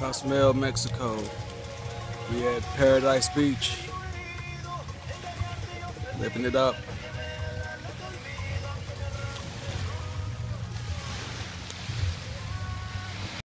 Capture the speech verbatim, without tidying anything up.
Cozumel, Mexico. We at Paradise Beach, living it up.